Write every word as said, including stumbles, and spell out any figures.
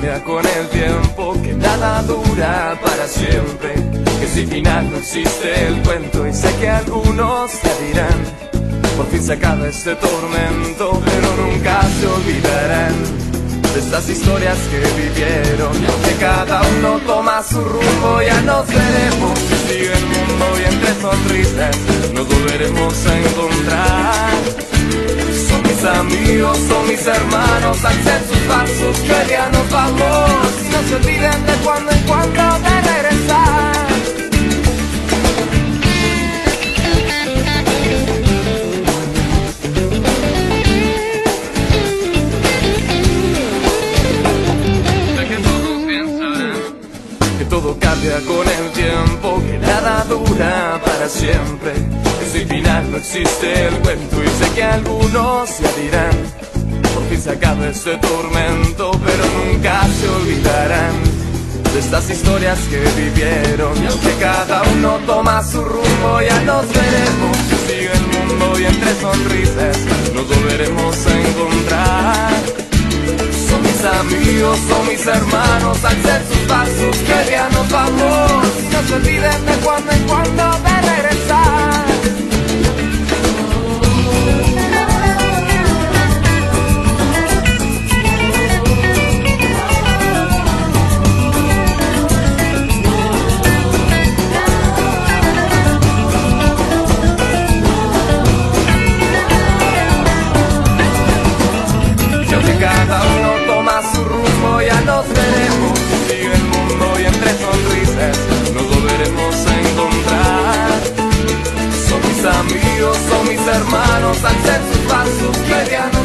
cambia con el tiempo, que nada dura para siempre, que si final no existe el cuento. Y sé que algunos te dirán, por fin se acaba este tormento, pero nunca se olvidarán de estas historias que vivieron. Y aunque cada uno toma su rumbo, ya nos veremos, que sigue el mundo y entre sonrisas nos volveremos a encontrar. Son mis amigos, son mis hermanos, alcen sus pasos, que ya nos vamos, y no se olviden de cuando en cuando de regresar. Todo cambia con el tiempo, que nada dura para siempre, que sin final no existe el cuento. Y sé que algunos ya dirán, por fin se acaba este tormento, pero nunca se olvidarán de estas historias que vivieron. Y aunque cada uno toma su rumbo, ya nos veremos, que sigue el mundo y entre sonrisas nos volveremos a encontrar. Son mis amigos, son mis hermanos, alcen sus pasos, que ya nos vamos, y no se olviden de cuando en cuando de regresar. Y aunque cada uno toma su rumbo, ya nos veremos, que sigue el mundo y entre sonrisas nos volveremos a encontrar. Son mis amigos, son mis hermanos, alcen sus pasos, que ya no